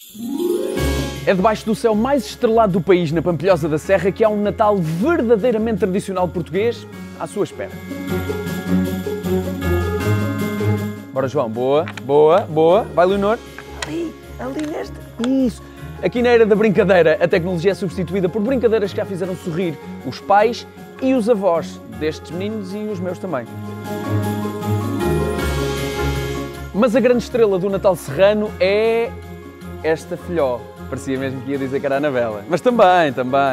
É debaixo do céu mais estrelado do país, na Pampilhosa da Serra, que há um Natal verdadeiramente tradicional português à sua espera. Bora, João. Boa, boa, boa. Vai, Leonor. Ali nesta. Isso. Aqui na era da brincadeira, a tecnologia é substituída por brincadeiras que já fizeram sorrir os pais e os avós destes meninos e os meus também. Mas a grande estrela do Natal serrano é esta filhó. Parecia mesmo que ia dizer que era a Anabela. Mas também.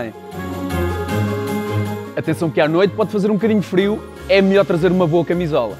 Atenção que à noite pode fazer um bocadinho frio, é melhor trazer uma boa camisola.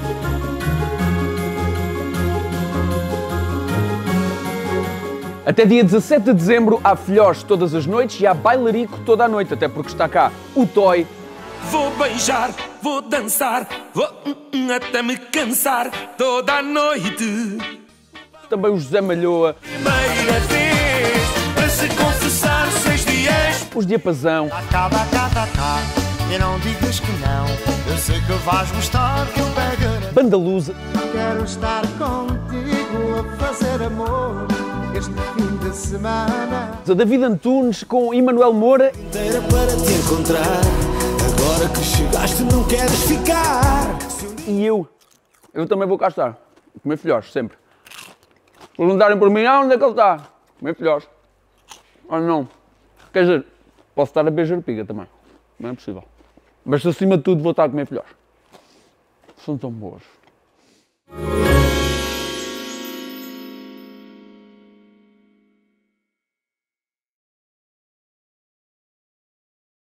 Até dia 17 de dezembro há filhós todas as noites e há bailarico toda a noite, até porque está cá o Toy. Vou beijar, vou dançar, vou até me cansar toda a noite. Também o José Malhoa. Primeira vez para se confessar 6 dias. Os Diapasão. Cá, e não digas que não. Eu sei que vais gostar que eu pegue. Banda Lusa. Quero estar contigo a fazer amor este fim de semana. David Antunes com Emanuel Moura. Inteira para te encontrar. Agora que chegaste não queres ficar. E eu também vou cá estar. Comer filhós, sempre. Se perguntarem por mim, onde é que ele está? Comer filhós. Ah, não. Quer dizer, posso estar a beijar piga também. Não é possível. Mas acima de tudo vou estar a comer filhós. São tão boas.